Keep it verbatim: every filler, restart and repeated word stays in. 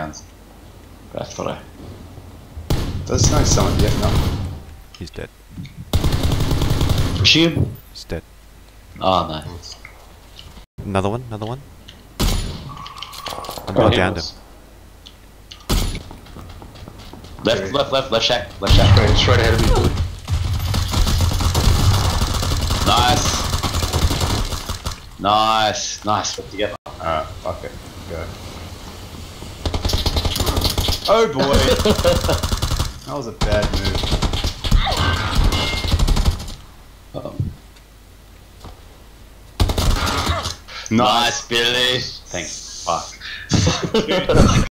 sounds. But I thought I... Does know someone yet? No. He's dead. Pushing him? He's dead. Oh no. Another one, another one. I Oh, downed him. Left, left, left, left shack, left shack. Right, straight ahead of me. Nice. Nice, nice, work together. Alright, fuck it. Go. Oh boy! That was a bad move. Um. Nice, Billy! Thanks, fuck.